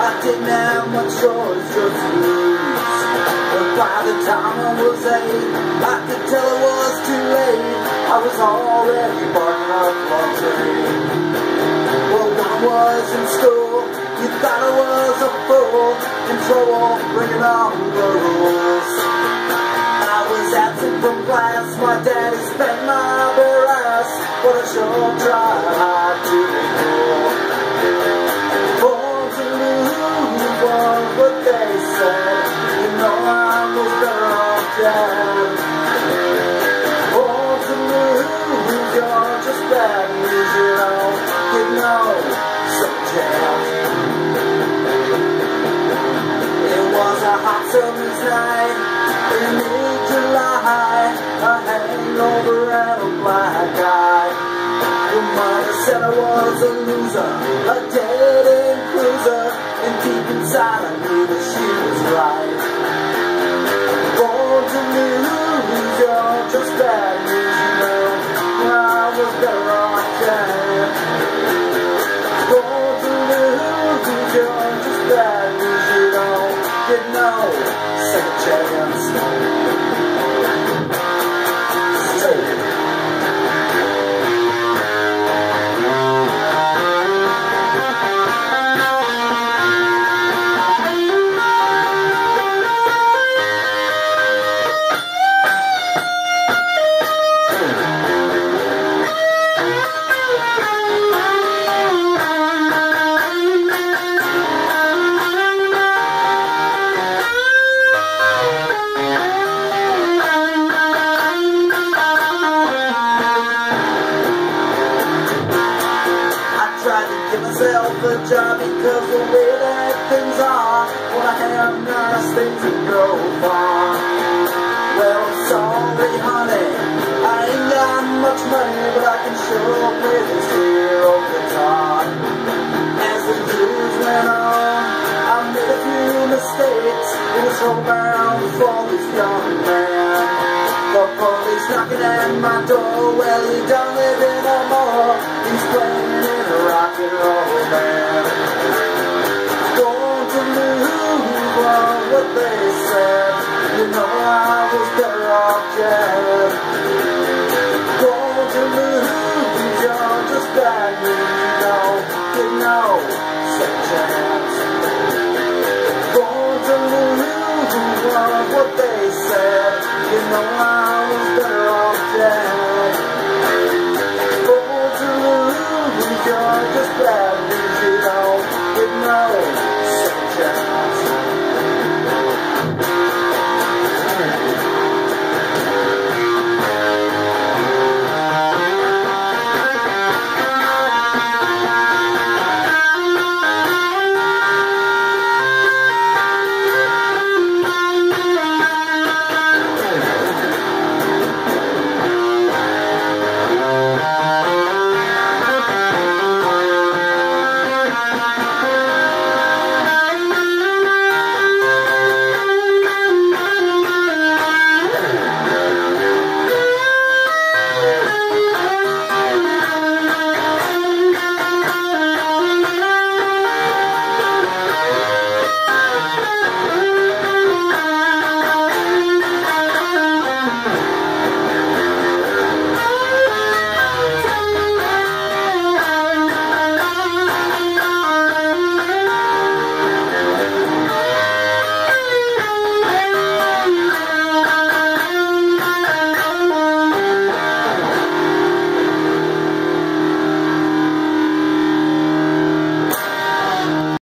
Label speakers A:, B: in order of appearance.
A: I didn't have much choice, just to lose. But by the time I was 8, I could tell it was too late. I was already barking up on train. Well, when I was in school, you thought I was a fool, in trouble, bringing on the rules. I was absent from class, my daddy spanked my bare ass, but I sure tried hard to be cool. Born to lose was what they said, you know I was better off dead. Born to lose, you're just bad news, you know, you know, some chance. It was a hot summer's night in mid-July, a hangover and a black eye. Your mother said I was a loser, a dead-end cruiser, and deep inside I knew that she was right. Born to lose, you're just bad news, you know, I was better off dead. Born to lose, you're just bad news, you don't get no second chance. Give myself a job because the way that things are, when I have nice things that go far. Well, sorry honey, I ain't got much money, but I can sure play this here old guitar. As the years went on, I made a few mistakes. It was homebound for this young man. The police knocking at my door, well he don't live in no more. He's playing in a rock and roll band. Going to lose was what they said, you know I was better off dead.